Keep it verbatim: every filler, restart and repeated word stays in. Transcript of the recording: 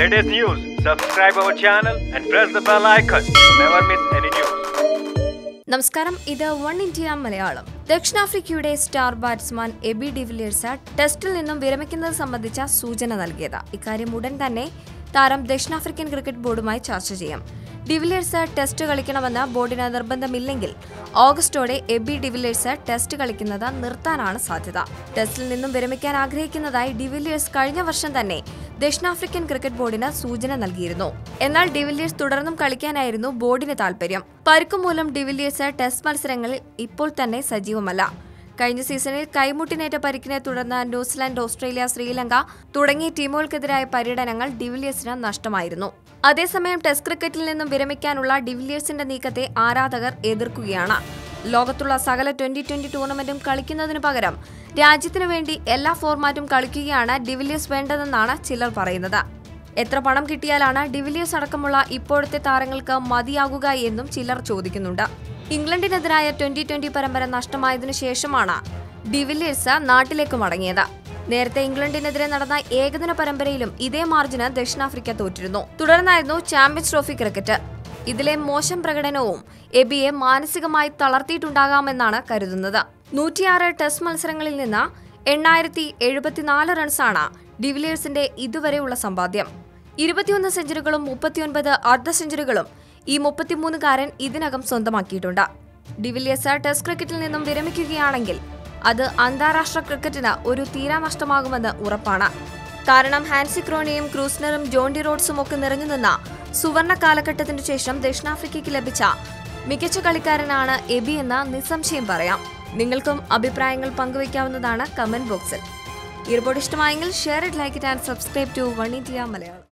latest news, subscribe our channel and press the bell icon to never miss any news. നമസ്കാരം, ഇത് Oneindia Malayalam. ദക്ഷിണാഫ്രിക്കയുടെ star batsman AB de Villiers ടെസ്റ്റിൽ നിന്നും വിരമിക്കുന്നത് സംബന്ധിച്ച സൂചന നൽകിയത്. ഇക്കാര്യം ഉടൻ തന്നെ താരം ദക്ഷിണാഫ്രിക്കൻ ക്രിക്കറ്റ് ബോർഡുമായി ചർച്ച ചെയ്യും. ഡിവിലിയേഴ്സ് ടെസ്റ്റ് കളിക്കണമെന്ന് ബോർഡിന് നിർബന്ധമില്ലെങ്കിൽ ഓഗസ്റ്റോടെ എബി ഡിവിലിയേഴ്സ് ടെസ്റ്റ് കളിക്കുന്നത് നിർത്താനാണ് സാധ്യത. ടെസ്റ്റിൽ നിന്നും വിരമിക്കാൻ ആഗ്രഹിക്കുന്നതായി ഡിവിലിയേഴ്സ് കഴിഞ്ഞ വർഷം തന്നെ ദക്ഷിണാഫ്രിക്കൻ ക്രിക്കറ്റ് ബോർഡിന് സൂചന നൽകിയിരുന്നു. എന്നാൽ ഡിവിലിയേഴ്സ് തുടർന്നും കളിക്കാനായിരുന്നു ബോർഡിന് താൽപര്യം. പരുക്കുമൂലം ഡിവിലിയേഴ്സ് ടെസ്റ്റ് മത്സരങ്ങളിൽ ഇപ്പോൾ തന്നെ സജീവമല്ല. കഴിഞ്ഞ സീസണിൽ കൈമുട്ടിനേറ്റ പരിക്കിനെ തുടർന്ന് ന്യൂസിലാൻഡ്, ഓസ്ട്രേലിയ, ശ്രീലങ്ക തുടങ്ങിയ ടീമുകൾക്കെതിരായ പര്യടനങ്ങൾ ഡിവിലിയേഴ്സിന് നഷ്ടമായിരുന്നു. അതേസമയം ടെസ്റ്റ് ക്രിക്കറ്റിൽ നിന്നും വിരമിക്കാനുള്ള ഡിവിലിയേഴ്സിന്റെ നീക്കത്തെ ആരാധകർ എതിർക്കുകയാണ്. ലോകത്തുള്ള സകല ട്വന്റി ട്വന്റി ടൂർണമെന്റും കളിക്കുന്നതിനു പകരം രാജ്യത്തിനു വേണ്ടി എല്ലാ ഫോർമാറ്റും കളിക്കുകയാണ് ഡിവിലിയേഴ്സ് വേണ്ടതെന്നാണ് ചിലർ പറയുന്നത്. എത്ര പണം കിട്ടിയാലാണ് ഡിവിലിയേഴ്സ് അടക്കമുള്ള ഇപ്പോഴത്തെ താരങ്ങൾക്ക് മതിയാകുക എന്നും ചിലർ ചോദിക്കുന്നുണ്ട്. ഇംഗ്ലണ്ടിനെതിരായ ട്വന്റി ട്വന്റി പരമ്പര നഷ്ടമായതിനു ശേഷമാണ് ഡിവിലിയേഴ്സ് നാട്ടിലേക്ക് മടങ്ങിയത്. നേരത്തെ ഇംഗ്ലണ്ടിനെതിരെ നടന്ന ഏകദിന പരമ്പരയിലും ഇതേ മാർജിന് ദക്ഷിണാഫ്രിക്ക തോറ്റിരുന്നു. തുടർന്നായിരുന്നു ചാമ്പ്യൻസ് ട്രോഫി ക്രിക്കറ്റ്. ഇതിലെ മോശം പ്രകടനവും എബിയെ മാനസികമായി തളർത്തിയിട്ടുണ്ടാകാമെന്നാണ് കരുതുന്നത്. നൂറ്റിയാറ് ടെസ്റ്റ് മത്സരങ്ങളിൽ നിന്ന് എണ്ണായിരത്തി എഴുപത്തിനാല് റൺസാണ് ഡിവിലിയേഴ്സിന്റെ ഇതുവരെയുള്ള സമ്പാദ്യം. ഇരുപത്തിയൊന്ന് സെഞ്ചുറികളും മുപ്പത്തിയൊൻപത് അർദ്ധ സെഞ്ചുറികളും ഈ മുപ്പത്തിമൂന്നുകാരൻ ഇതിനകം സ്വന്തമാക്കിയിട്ടുണ്ട്. ഡിവിലിയേഴ്സ് ടെസ്റ്റ് ക്രിക്കറ്റിൽ നിന്നും വിരമിക്കുകയാണെങ്കിൽ അത് അന്താരാഷ്ട്ര ക്രിക്കറ്റിന് ഒരു തീരാനഷ്ടമാകുമെന്ന് ഉറപ്പാണ്. കാരണം ഹാൻസി ക്രോണിയും ക്രൂസ്നറും ജോണ്ടി റോഡ്സും ഒക്കെ നിറഞ്ഞു നിന്ന സുവർണ കാലഘട്ടത്തിനു ശേഷം ദക്ഷിണാഫ്രിക്കയ്ക്ക് ലഭിച്ച മികച്ച കളിക്കാരനാണ് എബി എന്ന് നിസ്സംശയം പറയാം. നിങ്ങൾക്കും അഭിപ്രായങ്ങൾ പങ്കുവയ്ക്കാവുന്നതാണ് കമന്റ് ബോക്സിൽ. ഈ റിപ്പോർട്ട് ഇഷ്ടമായെങ്കിൽ share it, like it and subscribe to Oneindia Malayalam.